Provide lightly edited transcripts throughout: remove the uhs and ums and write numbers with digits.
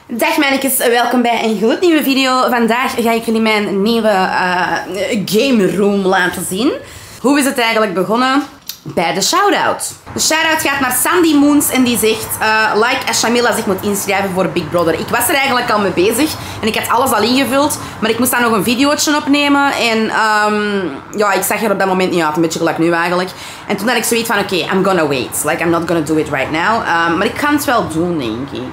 Dag mannetjes, welkom bij een gloednieuwe video. Vandaag ga ik jullie mijn nieuwe game room laten zien. Hoe is het eigenlijk begonnen? Bij de shout-out. De shout-out gaat naar Sandy Moons en die zegt like als Shamila zich moet inschrijven voor Big Brother. Ik was er eigenlijk al mee bezig en ik had alles al ingevuld, maar ik moest dan nog een videootje opnemen en ja, ik zag er op dat moment niet uit, een beetje gelijk nu eigenlijk. En toen had ik zoiets van oké, I'm gonna wait, like I'm not gonna do it right now. Maar ik kan het wel doen, denk ik.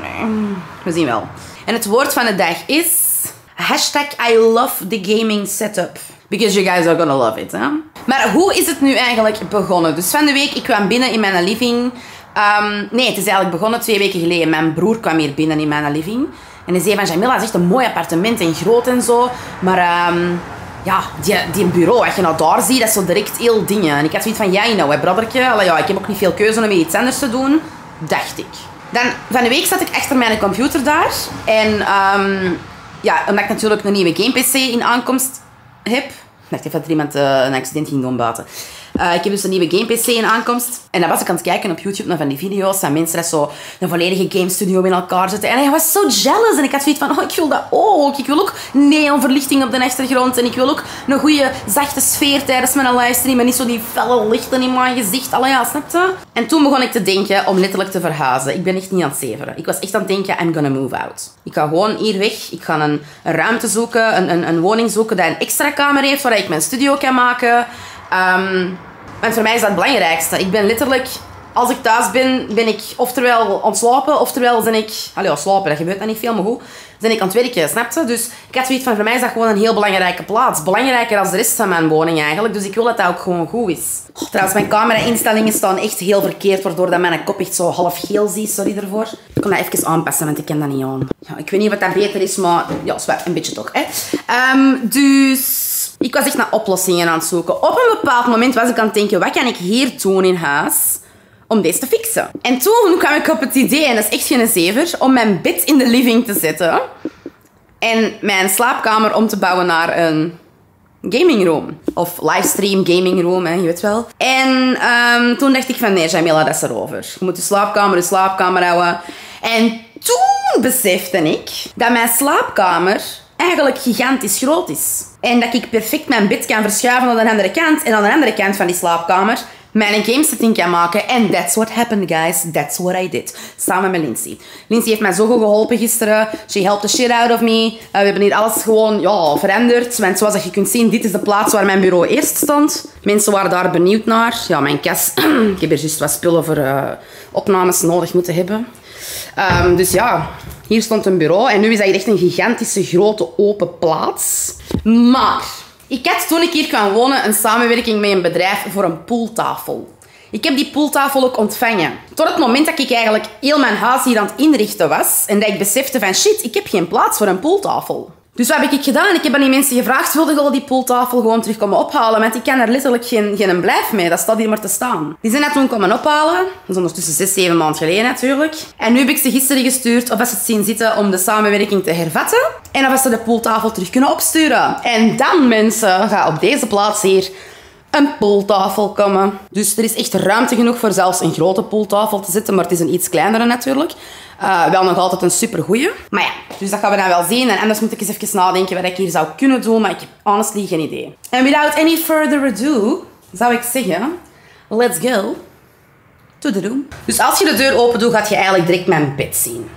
We zien wel. En het woord van de dag is hashtag I love the gaming setup. Because you guys are gonna love it, hè? Maar hoe is het nu eigenlijk begonnen? Dus van de week, ik kwam binnen in mijn living. Nee, het is eigenlijk begonnen 2 weken geleden. Mijn broer kwam hier binnen in mijn living. En hij zei van, Jamila, het is echt een mooi appartement en groot en zo. Maar ja, die bureau, als je nou daar ziet, dat is zo direct heel dingen. En ik had zoiets van, ja, nou, hè, brothertje. Allee, ja, ik heb ook niet veel keuze om iets anders te doen. Dacht ik. Dan, van de week zat ik achter mijn computer daar. En ja, omdat ik natuurlijk een nieuwe game PC in aankomst heb. Ik dacht even dat er iemand een accident ging doen buiten. Ik heb dus een nieuwe game PC in aankomst. En dan was ik aan het kijken op YouTube naar van die video's. En mensen dat zo een volledige game studio in elkaar zetten. En hij was zo jealous. En ik had zoiets van, oh, ik wil dat ook. Ik wil ook neonverlichting op de achtergrond. En ik wil ook een goede zachte sfeer tijdens mijn livestream. En niet zo die felle lichten in mijn gezicht. Allee, ja, snap je? En toen begon ik te denken om letterlijk te verhuizen. Ik ben echt niet aan het zeveren. Ik was echt aan het denken, I'm gonna move out. Ik ga gewoon hier weg. Ik ga een ruimte zoeken. Een woning zoeken die een extra kamer heeft. Waar ik mijn studio kan maken. Want voor mij is dat het belangrijkste. Ik ben letterlijk, als ik thuis ben, ben ik oftewel ontslapen, oftewel ben ik... Allee, ja, slapen, dat gebeurt dan niet veel, maar goed. Ben ik aan het werken, snap je? Dus ik had zoiets van, voor mij is dat gewoon een heel belangrijke plaats. Belangrijker dan de rest van mijn woning eigenlijk. Dus ik wil dat dat ook gewoon goed is. Oh, trouwens, mijn camera-instellingen staan echt heel verkeerd, waardoor dat mijn kop echt zo half geel ziet. Sorry ervoor. Ik kan dat even aanpassen, want ik ken dat niet aan. Ja, ik weet niet wat dat beter is, maar ja, zwart, een beetje toch, hè. Dus... Ik was echt naar oplossingen aan het zoeken. Op een bepaald moment was ik aan het denken, wat kan ik hier doen in huis om deze te fixen? En toen kwam ik op het idee, en dat is echt geen zever, om mijn bed in de living te zetten. En mijn slaapkamer om te bouwen naar een gaming room. Of livestream gaming room, hè, je weet wel. En toen dacht ik van, nee Jamila, dat is erover. Je moet de slaapkamer houden. En toen besefte ik dat mijn slaapkamer eigenlijk gigantisch groot is. En dat ik perfect mijn bed kan verschuiven aan de andere kant. En aan de andere kant van die slaapkamer mijn gamesetting kan maken. En that's what happened, guys. That's what I did. Samen met Lindsay. Lindsay heeft mij zo goed geholpen gisteren. She helped the shit out of me. We hebben hier alles gewoon ja, veranderd. Want zoals je kunt zien, dit is de plaats waar mijn bureau eerst stond. Mensen waren daar benieuwd naar. Ja, mijn kast. Ik heb hier juist wat spullen voor opnames nodig moeten hebben. Dus ja, hier stond een bureau en nu is dat echt een gigantische grote open plaats. Maar ik had toen ik hier kwam wonen een samenwerking met een bedrijf voor een pooltafel. Ik heb die pooltafel ook ontvangen. Tot het moment dat ik eigenlijk heel mijn huis hier aan het inrichten was en dat ik besefte van shit, ik heb geen plaats voor een pooltafel. Dus wat heb ik gedaan? Ik heb aan die mensen gevraagd, wilde je al die pooltafel gewoon terug komen ophalen? Want ik kan er letterlijk geen blijf mee. Dat staat hier maar te staan. Die zijn dat toen komen ophalen. Dat is ondertussen 6, 7 maanden geleden natuurlijk. En nu heb ik ze gisteren gestuurd of als ze het zien zitten om de samenwerking te hervatten. En of als ze de pooltafel terug kunnen opsturen. En dan, mensen, gaat op deze plaats hier een pooltafel komen. Dus er is echt ruimte genoeg voor zelfs een grote pooltafel te zetten. Maar het is een iets kleinere natuurlijk. Wel nog altijd een supergoeie. Maar ja, dus dat gaan we dan wel zien. En anders moet ik eens even nadenken wat ik hier zou kunnen doen. Maar ik heb honestly geen idee. En without any further ado, zou ik zeggen, let's go to the room. Dus als je de deur open doet, gaat je eigenlijk direct mijn bed zien.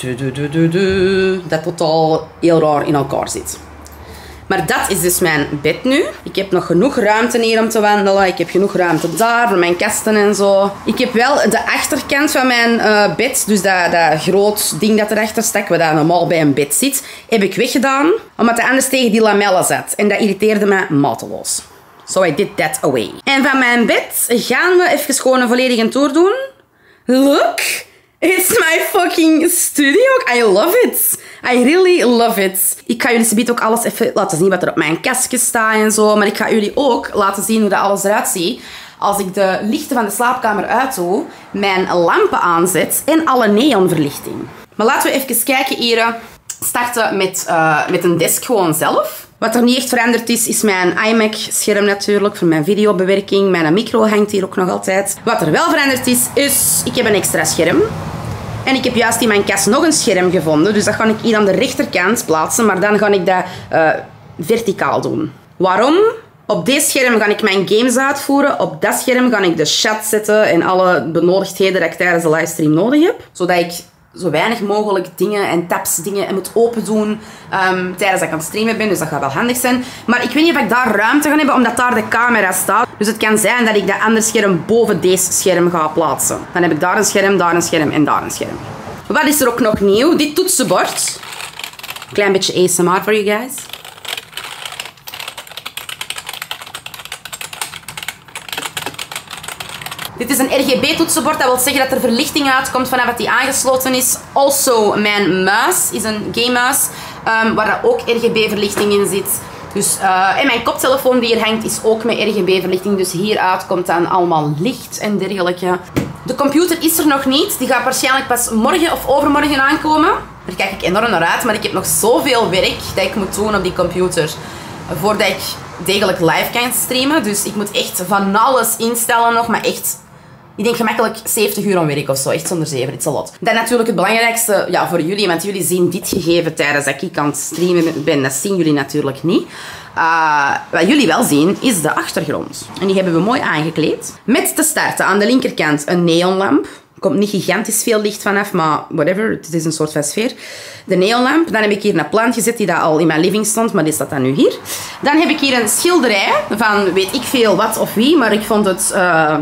Dat totaal heel raar in elkaar zit. Maar dat is dus mijn bed nu. Ik heb nog genoeg ruimte hier om te wandelen. Ik heb genoeg ruimte daar voor mijn kasten en zo. Ik heb wel de achterkant van mijn bed, dus dat groot ding dat erachter stak, wat normaal bij een bed zit, heb ik weggedaan. Omdat het anders tegen die lamellen zat. En dat irriteerde me mateloos. So I did that away. En van mijn bed gaan we even gewoon een volledige tour doen. Look! It's my fucking studio. I love it. I really love it. Ik ga jullie subiet ook alles even laten zien wat er op mijn kastje staat en zo. Maar ik ga jullie ook laten zien hoe dat alles eruit ziet. Als ik de lichten van de slaapkamer uitdoe, mijn lampen aanzet en alle neonverlichting. Maar laten we even kijken hier. Starten met een desk gewoon zelf. Wat er niet echt veranderd is, is mijn iMac-scherm natuurlijk, voor mijn videobewerking. Mijn micro hangt hier ook nog altijd. Wat er wel veranderd is, ik heb een extra scherm. En ik heb juist in mijn kast nog een scherm gevonden. Dus dat ga ik hier aan de rechterkant plaatsen. Maar dan ga ik dat verticaal doen. Waarom? Op dit scherm ga ik mijn games uitvoeren. Op dat scherm ga ik de chat zetten en alle benodigdheden dat ik tijdens de livestream nodig heb. Zodat ik zo weinig mogelijk dingen en tabs dingen moet open doen tijdens dat ik aan het streamen ben. Dus dat gaat wel handig zijn. Maar ik weet niet of ik daar ruimte ga hebben, omdat daar de camera staat. Dus het kan zijn dat ik dat andere scherm boven deze scherm ga plaatsen. Dan heb ik daar een scherm en daar een scherm. Wat is er ook nog nieuw? Dit toetsenbord. Klein beetje ASMR voor you guys. Dit is een RGB-toetsenbord. Dat wil zeggen dat er verlichting uitkomt vanaf dat die aangesloten is. Also, mijn muis is een game-muis, waar er ook RGB-verlichting in zit. Dus, en mijn koptelefoon die hier hangt is ook met RGB-verlichting. Dus hieruit komt dan allemaal licht en dergelijke. De computer is er nog niet. Die gaat waarschijnlijk pas morgen of overmorgen aankomen. Daar kijk ik enorm naar uit. Maar ik heb nog zoveel werk dat ik moet doen op die computer voordat ik degelijk live kan streamen. Dus ik moet echt van alles instellen nog. Maar echt, ik denk gemakkelijk 70 uur om werk of zo. Echt zonder zeven, it's a lot. Dan natuurlijk het belangrijkste voor jullie. Want jullie zien dit gegeven tijdens dat ik aan het streamen ben. Dat zien jullie natuurlijk niet. Wat jullie wel zien is de achtergrond. En die hebben we mooi aangekleed. Met te starten aan de linkerkant een neonlamp. Er komt niet gigantisch veel licht vanaf, maar whatever. Het is een soort van sfeer. De neonlamp. Dan heb ik hier een plant gezet die al in mijn living stond, maar die staat dan nu hier. Dan heb ik hier een schilderij van weet ik veel wat of wie, maar ik vond het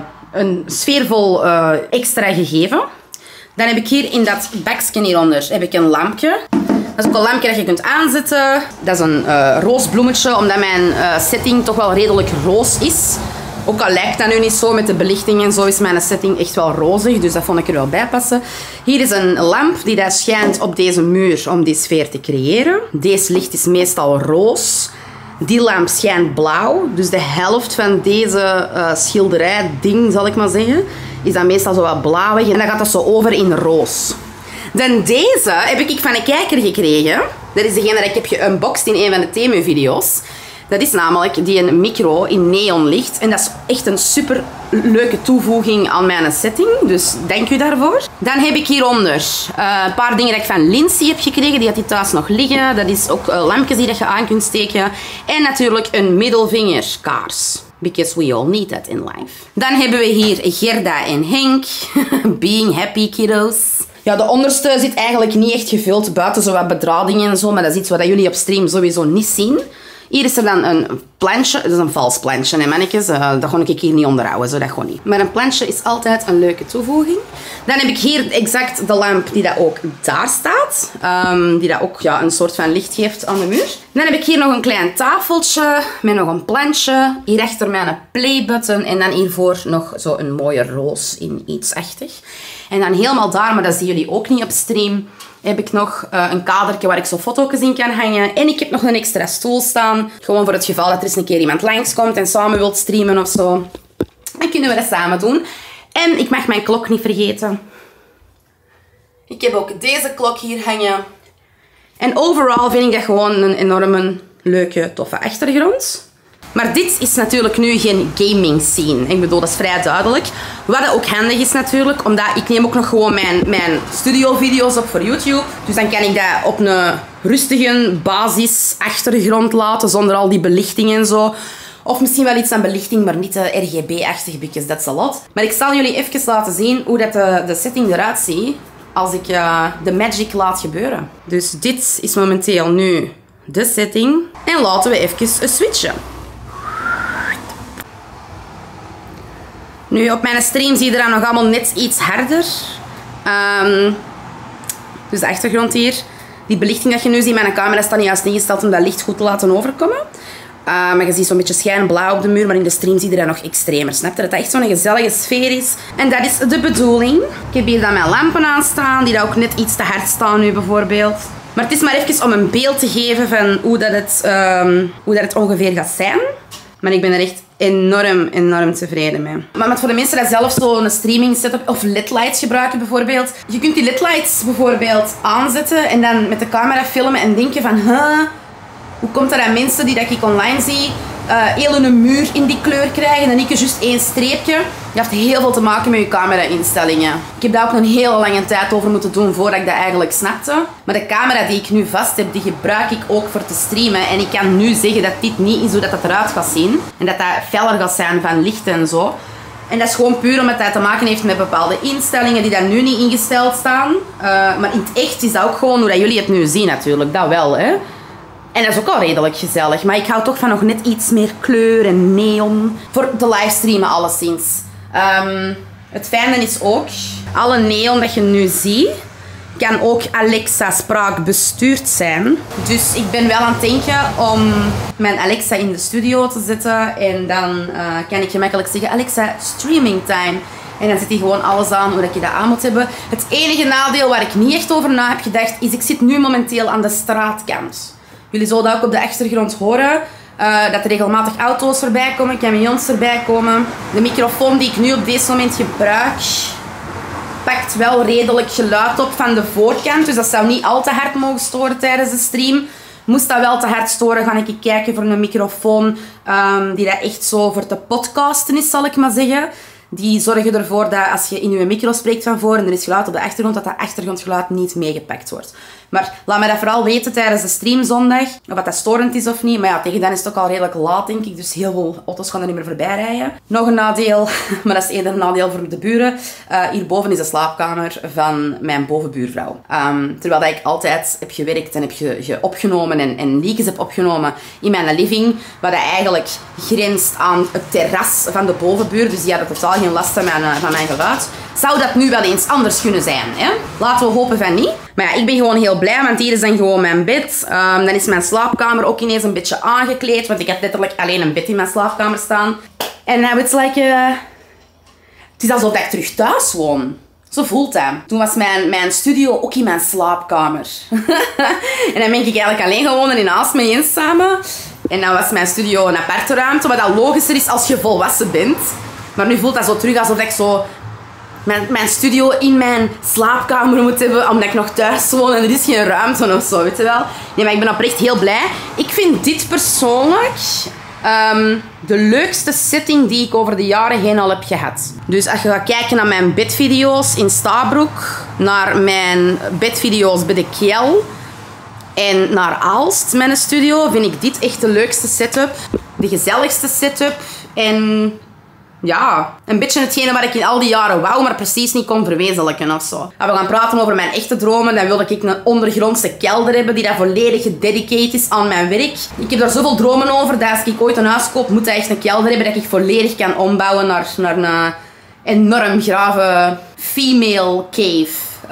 een sfeervol extra gegeven. Dan heb ik hier in dat bakje hieronder heb ik een lampje. Dat is ook een lampje dat je kunt aanzetten. Dat is een roosbloemetje, omdat mijn setting toch wel redelijk roos is. Ook al lijkt dat nu niet zo met de belichting en zo, is mijn setting echt wel rozig. Dus dat vond ik er wel bij passen. Hier is een lamp die daar schijnt op deze muur om die sfeer te creëren. Deze licht is meestal roos. Die lamp schijnt blauw. Dus de helft van deze schilderij-ding, zal ik maar zeggen, is dan meestal zo wat blauwig. En dan gaat dat zo over in roos. Dan deze heb ik van een kijker gekregen. Dat is degene dat ik heb geunboxed in een van de Temu-video's. Dat is namelijk die een micro in neonlicht. En dat is echt een super leuke toevoeging aan mijn setting. Dus dank u daarvoor. Dan heb ik hieronder een paar dingen dat ik van Lindsay heb gekregen. Die had die thuis nog liggen. Dat is ook lampjes die dat je aan kunt steken. En natuurlijk een middelvingerkaars. Because we all need that in life. Dan hebben we hier Gerda en Henk. Being happy kiddos. Ja, de onderste zit eigenlijk niet echt gevuld. Buiten zo wat bedradingen en zo. Maar dat is iets wat jullie op stream sowieso niet zien. Hier is er dan een plantje. Dat is een vals plantje, hè mannetjes. Dat ga ik hier niet onderhouden, zo dat gewoon niet. Maar een plantje is altijd een leuke toevoeging. Dan heb ik hier exact de lamp die dat ook daar staat. Die dat ook een soort van licht geeft aan de muur. Dan heb ik hier nog een klein tafeltje met nog een plantje. Hierachter mijn playbutton. En dan hiervoor nog zo een mooie roos in iets-achtig. En dan helemaal daar, maar dat zien jullie ook niet op stream, heb ik nog een kadertje waar ik zo foto's in kan hangen. En ik heb nog een extra stoel staan. Gewoon voor het geval dat er eens een keer iemand langskomt en samen wilt streamen of zo. Dan kunnen we dat samen doen. En ik mag mijn klok niet vergeten. Ik heb ook deze klok hier hangen. En overal vind ik dat gewoon een enorme leuke, toffe achtergrond. Maar dit is natuurlijk nu geen gaming scene. Ik bedoel, dat is vrij duidelijk. Wat ook handig is natuurlijk, omdat ik neem ook nog gewoon mijn studio-video's op voor YouTube. Dus dan kan ik dat op een rustige basis achtergrond laten, zonder al die belichting en zo. Of misschien wel iets aan belichting, maar niet RGB-achtig, because that's a lot. Maar ik zal jullie even laten zien hoe dat de setting eruit ziet als ik de magic laat gebeuren. Dus dit is momenteel nu de setting. En laten we even switchen. Nu, op mijn stream zie je er dan nog allemaal net iets harder. Dus de achtergrond hier. Die belichting dat je nu ziet, mijn camera staat niet juist ingesteld om dat licht goed te laten overkomen. Maar je ziet zo'n beetje schijnblauw op de muur, maar in de stream zie je dat nog extremer. Snap je? Dat het echt zo'n gezellige sfeer is. En dat is de bedoeling. Ik heb hier dan mijn lampen aanstaan, die daar ook net iets te hard staan nu bijvoorbeeld. Maar het is maar even om een beeld te geven van hoe dat het ongeveer gaat zijn. Maar ik ben er echt enorm tevreden mee. Maar voor de mensen die zelf zo'n streaming setup of ledlights gebruiken bijvoorbeeld. Je kunt die ledlights bijvoorbeeld aanzetten en dan met de camera filmen en denken van... Hoe komt dat aan mensen die dat ik online zie heel een muur in die kleur krijgen en ik juist één streepje. Je hebt heel veel te maken met je camera-instellingen. Ik heb daar ook een hele lange tijd over moeten doen voordat ik dat eigenlijk snapte. Maar de camera die ik nu vast heb, die gebruik ik ook voor te streamen. En ik kan nu zeggen dat dit niet is hoe dat eruit gaat zien. En dat dat feller gaat zijn van licht en zo. En dat is gewoon puur omdat dat te maken heeft met bepaalde instellingen die daar nu niet ingesteld staan. Maar in het echt is dat ook gewoon hoe dat jullie het nu zien natuurlijk. Dat wel, hè. En dat is ook al redelijk gezellig. Maar ik hou toch van nog net iets meer kleur en neon. Voor de livestreamen alleszins. Het fijne is ook, alle neon dat je nu ziet, kan ook Alexa spraak bestuurd zijn. Dus ik ben wel aan het denken om mijn Alexa in de studio te zetten. En dan kan ik gemakkelijk zeggen, Alexa, streaming time. En dan zit hij gewoon alles aan hoe dat je dat aan moet hebben. Het enige nadeel waar ik niet echt over na heb gedacht, is ik zit nu momenteel aan de straatkant. Jullie zullen dat ook op de achtergrond horen. Dat er regelmatig auto's voorbij komen, camions erbij komen. De microfoon die ik nu op dit moment gebruik, pakt wel redelijk geluid op van de voorkant. Dus dat zou niet al te hard mogen storen tijdens de stream. Moest dat wel te hard storen, ga ik kijken voor een microfoon die dat echt zo voor te podcasten is, zal ik maar zeggen. Die zorgen ervoor dat als je in je micro spreekt van voor en er is geluid op de achtergrond, dat dat achtergrondgeluid niet meegepakt wordt. Maar laat mij dat vooral weten tijdens de stream zondag, of dat storend is of niet. Maar ja, tegen dan is het ook al redelijk laat, denk ik. Dus heel veel auto's gaan er niet meer voorbij rijden. Nog een nadeel, maar dat is eerder een nadeel voor de buren. Hierboven is de slaapkamer van mijn bovenbuurvrouw. Terwijl dat ik altijd heb gewerkt en heb opgenomen en leakjes heb opgenomen in mijn living. Wat dat eigenlijk grenst aan het terras van de bovenbuur. Dus die hadden totaal geen last van mijn geluid. Zou dat nu wel eens anders kunnen zijn? Hè? Laten we hopen van niet. Maar ja, ik ben gewoon heel blij, want hier is dan gewoon mijn bed. Dan is mijn slaapkamer ook ineens een beetje aangekleed, want ik had letterlijk alleen een bed in mijn slaapkamer staan. En now it's like... Het is alsof ik terug thuis woon. Zo voelt dat. Toen was mijn studio ook in mijn slaapkamer. En dan ben ik eigenlijk alleen gewonnen in Aalst met Jens samen. En dan was mijn studio een aparte ruimte, wat dat logischer is als je volwassen bent. Maar nu voelt dat zo terug alsof ik zo... Mijn studio in mijn slaapkamer moet hebben, omdat ik nog thuis woon en er is geen ruimte of zo, weet je wel. Nee, maar ik ben oprecht heel blij. Ik vind dit persoonlijk de leukste setting die ik over de jaren heen al heb gehad. Dus als je gaat kijken naar mijn bedvideo's in Stabroek, naar mijn bedvideo's bij de Kjell en naar Aalst, mijn studio, vind ik dit echt de leukste setup. De gezelligste setup en... Ja, een beetje hetgene waar ik in al die jaren wou, maar precies niet kon verwezenlijken of zo. Als we gaan praten over mijn echte dromen, dan wilde ik een ondergrondse kelder hebben die daar volledig gededicated is aan mijn werk. Ik heb daar zoveel dromen over dat als ik ooit een huis koop, moet dat echt een kelder hebben dat ik volledig kan ombouwen naar een enorm grave female cave.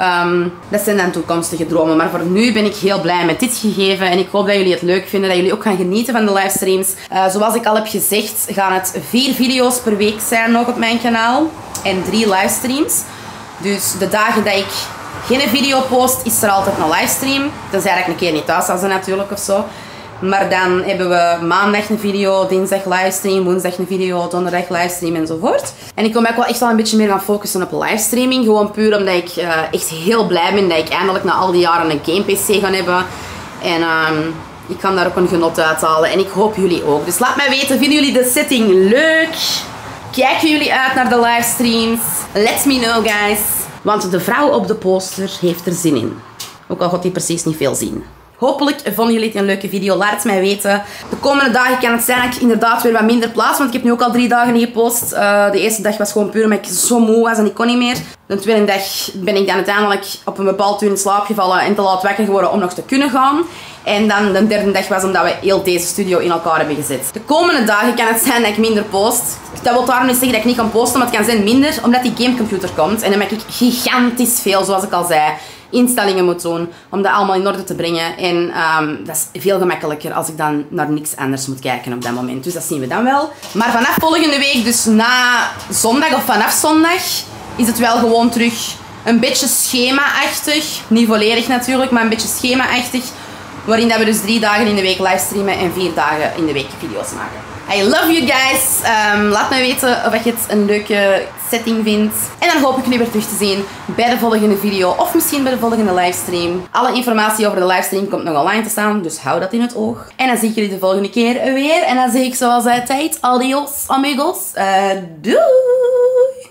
Dat zijn dan toekomstige dromen. Maar voor nu ben ik heel blij met dit gegeven. En ik hoop dat jullie het leuk vinden. Dat jullie ook gaan genieten van de livestreams. Zoals ik al heb gezegd, gaan het 4 video's per week zijn nog op mijn kanaal. En 3 livestreams. Dus de dagen dat ik geen video post, is er altijd een livestream. Tenzij ik een keer niet thuis zal zijn natuurlijk of zo. Maar dan hebben we maandag een video, dinsdag livestream, woensdag een video, donderdag livestream enzovoort. En ik wil mij ook wel echt wel een beetje meer gaan focussen op livestreaming. Gewoon puur omdat ik echt heel blij ben dat ik eindelijk na al die jaren een game PC ga hebben. En ik kan daar ook een genot uithalen. En ik hoop jullie ook. Dus laat mij weten, vinden jullie de setting leuk? Kijken jullie uit naar de livestreams? Let me know, guys. Want de vrouw op de poster heeft er zin in. Ook al gaat die precies niet veel zien. Hopelijk vonden jullie het een leuke video. Laat het mij weten. De komende dagen kan het zijn dat ik inderdaad weer wat minder plaats. Want ik heb nu ook al 3 dagen niet gepost. De eerste dag was gewoon puur omdat ik zo moe was en ik kon niet meer. De tweede dag ben ik dan uiteindelijk op een bepaald uur in slaap gevallen en te laat wakker geworden om nog te kunnen gaan. En dan de derde dag was omdat we heel deze studio in elkaar hebben gezet. De komende dagen kan het zijn dat ik minder post. Dat wil daarom niet zeggen dat ik niet kan posten, maar het kan zijn minder omdat die gamecomputer komt. En dan heb ik gigantisch veel, zoals ik al zei, instellingen moet doen om dat allemaal in orde te brengen. En dat is veel gemakkelijker als ik dan naar niks anders moet kijken op dat moment. Dus dat zien we dan wel. Maar vanaf volgende week, dus na zondag of vanaf zondag, is het wel gewoon terug een beetje schema-achtig. Niet volledig natuurlijk, maar een beetje schema-achtig. Waarin dat we dus 3 dagen in de week livestreamen en 4 dagen in de week video's maken. I love you guys. Laat me weten of je het een leuke setting vindt. En dan hoop ik jullie weer terug te zien bij de volgende video. Of misschien bij de volgende livestream. Alle informatie over de livestream komt nog online te staan. Dus hou dat in het oog. En dan zie ik jullie de volgende keer weer. En dan zeg ik zoals altijd, adios amigos. Doei!